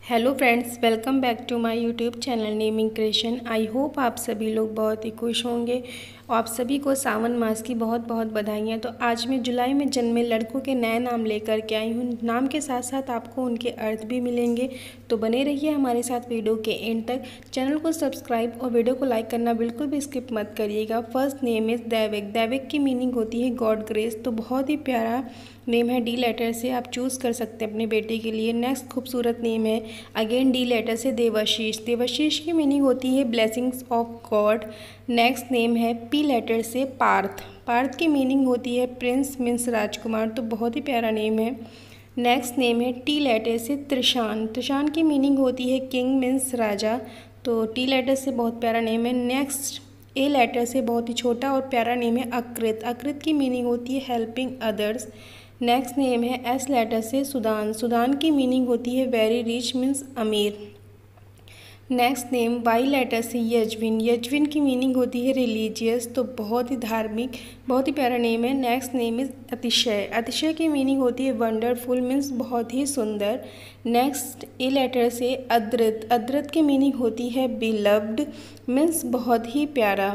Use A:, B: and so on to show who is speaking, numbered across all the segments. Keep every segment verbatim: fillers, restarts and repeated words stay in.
A: Hello friends, welcome back to my YouTube channel naming creation. I hope आप सभी लोग बहुत ही खुश होंगे और आप सभी को सावन मास की बहुत बहुत बधाइयाँ। तो आज मैं जुलाई में जन्मे लड़कों के नए नाम लेकर के आई हूँ। नाम के साथ साथ आपको उनके अर्थ भी मिलेंगे, तो बने रहिए हमारे साथ वीडियो के एंड तक। चैनल को सब्सक्राइब और वीडियो को लाइक करना बिल्कुल भी स्किप मत करिएगा। फर्स्ट नेम इज़ दैविक। दैविक की मीनिंग होती है गॉड ग्रेस, तो बहुत ही प्यारा नेम है। डी लेटर से आप चूज़ कर सकते हैं अपने बेटे के लिए। नेक्स्ट खूबसूरत नेम है अगेन डी लेटर से देवाशीष। देवाशीष की मीनिंग होती है blessings of God. Next name है पी लेटर से पार्थ। पार्थ की मीनिंग होती है प्रिंस मीन्स राजकुमार, तो बहुत ही प्यारा नेम है। नेक्स्ट नेम है टी लेटर से त्रिशान। त्रिशान की मीनिंग होती है किंग मीन्स राजा, तो टी लेटर से बहुत प्यारा नेम है। नेक्स्ट ए लेटर से बहुत ही छोटा और प्यारा नेम है अकृत। अकृत की मीनिंग होती है हेल्पिंग अदर्स। नेक्स्ट नेम है एस लेटर से सुदान। सुदान की मीनिंग होती है वेरी रिच मीन्स अमीर। नेक्स्ट नेम वाई लेटर से यजविन। यजविन की मीनिंग होती है रिलीजियस, तो बहुत ही धार्मिक, बहुत ही प्यारा नेम है। नेक्स्ट नेम इज़ अतिशय। अतिशय की मीनिंग होती है वंडरफुल मीन्स बहुत ही सुंदर। नेक्स्ट ए लेटर से अद्रित। अद्रित की मीनिंग होती है बिलव्ड मीन्स बहुत ही प्यारा।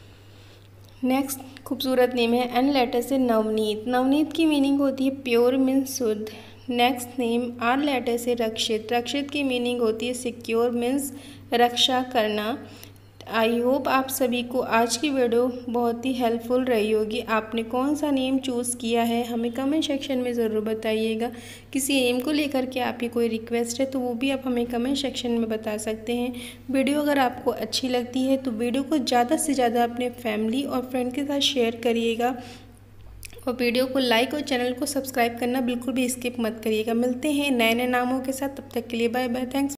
A: नेक्स्ट खूबसूरत नेम है एन लेटर से नवनीत। नवनीत की मीनिंग होती है प्योर मीन्स शुद्ध। नेक्स्ट नेम आर लेटर से रक्षित। रक्षित की मीनिंग होती है सिक्योर मीन्स रक्षा करना। आई होप आप सभी को आज की वीडियो बहुत ही हेल्पफुल रही होगी। आपने कौन सा नेम चूज़ किया है हमें कमेंट सेक्शन में ज़रूर बताइएगा। किसी नेम को लेकर के आपकी कोई रिक्वेस्ट है तो वो भी आप हमें कमेंट सेक्शन में बता सकते हैं। वीडियो अगर आपको अच्छी लगती है तो वीडियो को ज़्यादा से ज़्यादा अपने फैमिली और फ्रेंड के साथ शेयर करिएगा और वीडियो को लाइक और चैनल को सब्सक्राइब करना बिल्कुल भी स्किप मत करिएगा। मिलते हैं नए नए नामों के साथ, तब तक के लिए बाय बाय। थैंक्स।